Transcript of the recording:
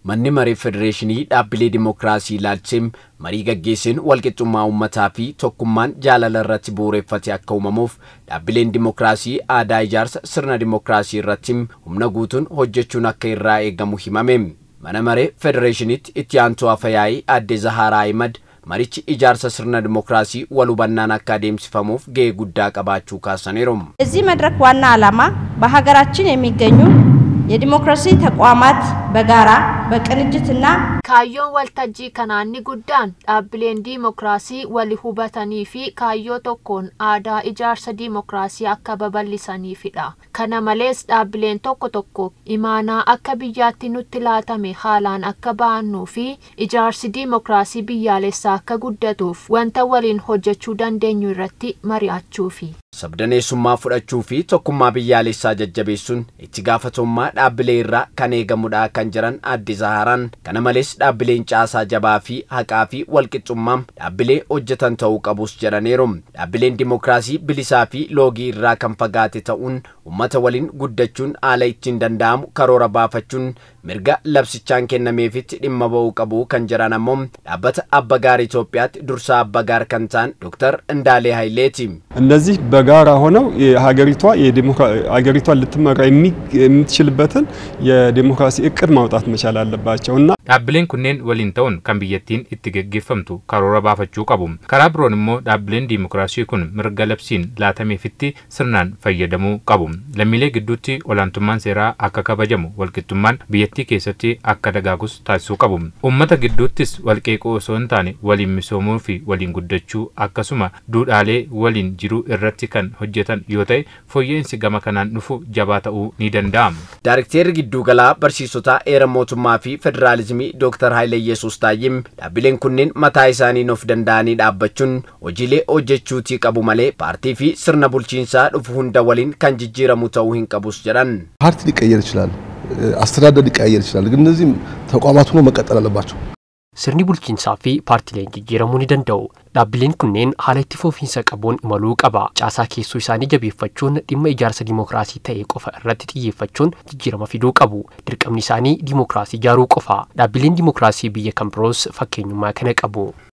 Manni maree federeeshinii dhaabbilee dimokiraasii ilaalchisee marii gaggeessin walqixxummaa uummataa fi tokkummaan jaalala irratti bu'uureffate akka uumamuuf dhaabbileen dimokiraasii aadaa ijaarsa sirna dimokiraasii irratti humna guutuun hojjechuun akka irraa eegamu himame. Mana maree federeeshiniitti itti aantuu afyaa'ii Aadde Zaharaa Ahmad marichi ijaarsa sirna dimokiraasii wal hubannaan akka adeemsifamuuf gahee guddaa qabaachuu kaasaniiru. እዚህ መድረክ ዋና ዓላማ በሀገራችን የሚገኙ የዲሞክራሲ ተቋማት በጋራ በቅንጅትና ካዮን ወልታጂ ከናኒ ጉዳን ዳብሌን ዲሞክራሲ ወሊ ሁበተኒ ፊ ካዮ ቶኮን አዳ ኢጃርሰ ዲሞክራሲ አካ በበሊሰኒ ፊዳ ከነ መሌስ ዳብሌን ቶኮ ኢማና አካ ብያቲ ኑትላተሜ ሃላን አካ ባኑ ፊ ኢጃርሲ ዲሞክራሲ ብያሌሳ አካ ጉደቱፍ ወንተ ወሊን ሆጀቹ ዳንደኙ ይረቲ መሪያቹ ፊ sabdaneessummaa fudhachuu fi tokkummaa biyyaalessaa jajjabeessuun itti gaafatamummaa dhaabbilee irraa kan eegamudha kan jiran Aadde Zaharaan kana malees dhaabbileen caasaa jabaa fi haqaa fi walqixxummaa dhaabbilee hojjetan ta'uu qabus jedhaniiru. Dhaabbileen dimokiraasii bilisaa fi loogii irraa kan fagaate ta'uun uummata waliin guddachuun haala ittiin danda'amu karoora baafachuun mirga labsichaan kennameefitti dhimma ba'uu qabu kan jiran ammoo dhaabbata Abbagaar Itoophiyaatti dursaa Abbagaar kan ta'an Dr. Indaalee Hayileeti. እነዚህ በጋራ ሆነው ሀገሪቷን ልትመራ የምትችልበትን የዲሞክራሲ እቅድ ማውጣት መቻል አለባቸውና ዳብሌን ኩኔን ወሊን ተውን kan biyyattiin itti geggeeffamtu karoora baafachuu qabu. Karaa biroon immoo dhaabbileen dimokiraasii kun mirga labsiin laatameefitti sirnaan fayyadamuu qabu. Lammiilee gidduutti olaantummaan seeraa akka kabajamu walqixxummaan biyyattii keessatti akka dagaagus taasisuu qabu. Uummata gidduuttis walqeeqoo osoo hin taane waliin misoomuu fi waliin guddachuu akkasuma duudhaalee waliin jiruu irratti kan hojjetan yoo ta'e fooyya'insi gama kanaan dhufu jabaa ta'uu ni danda'ama. Daarekteerri gidduu galaa barsiisota heera mootummaa fi federaalizimii Dr. Haile Yesuus Taayyim dhaabbileen kunneen mataa isaaniin of danda'anii dhaabbachuun hojiilee hojjechuutii qabu malee paartii fi sirna bulchiinsaa dhufu hunda waliin kan jijjiiramu ta'uu hin qabus jedhan. ፓርቲ ሊቀየር ይችላል፣ አስተዳደር ሊቀየር ይችላል፣ ግን እነዚህ ተቋማት ሆኖ መቀጠል አለባቸው። sirni bulchiinsaa fi paartileen jijjiiramuu ni danda'u. Dhaabbileen kunneen haala itti fufiinsa qabuun imaluu qaba. Caasaa keessoo isaanii jabeeffachuun dhimma ijaarsa dimokiraasii ta'e qofa irratti xiyyeeffachuun jijjiirama fiduu qabu. Dirqamni isaanii dimokiraasii ijaaruu qofa. Dhaabbileen dimokiraasii biyya kan biroos fakkeenyummaa kana qabu.